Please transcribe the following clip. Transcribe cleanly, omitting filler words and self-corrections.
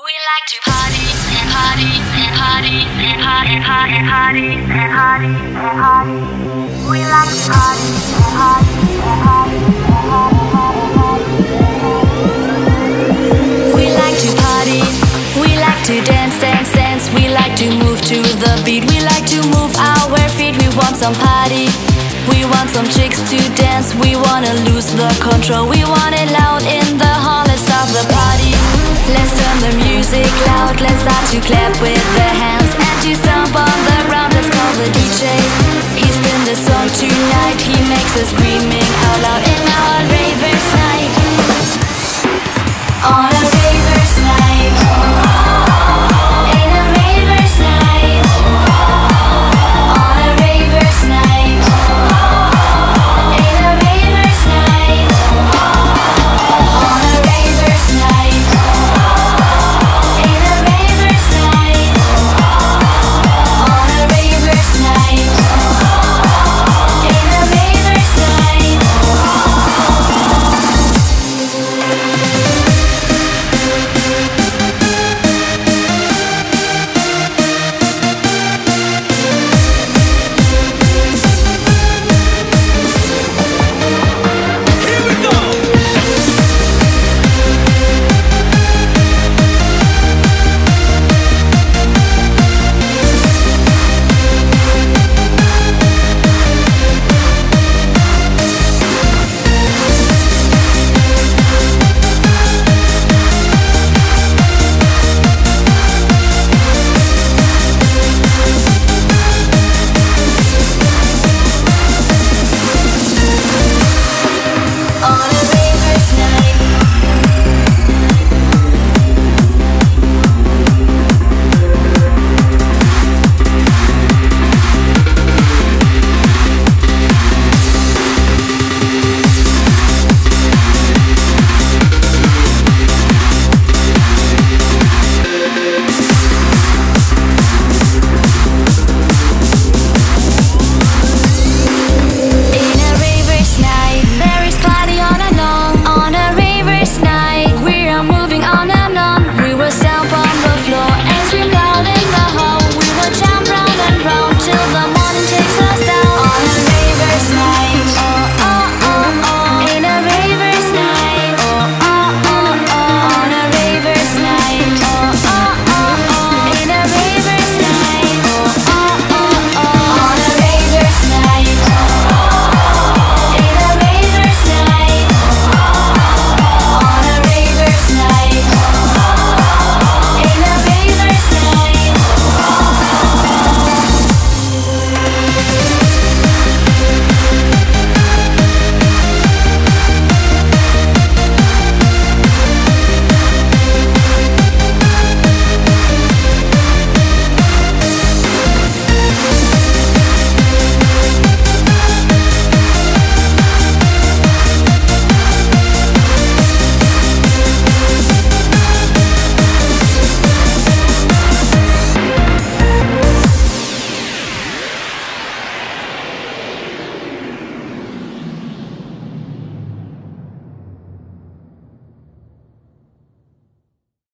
We like to party and party and party and party and party and party and party and party. We like to party and party and party and party and party. We like to party. We like to dance, dance, dance. We like to move to the beat. We like to move our feet. We want some party. We want some chicks to dance. We wanna lose the control. We want it loud in the hall. Let's start the party. Let's turn the music loud. Let's start to clap with the hands and to stomp on the ground. Let's call the DJ. He spin the song tonight. He makes us screaming out loud.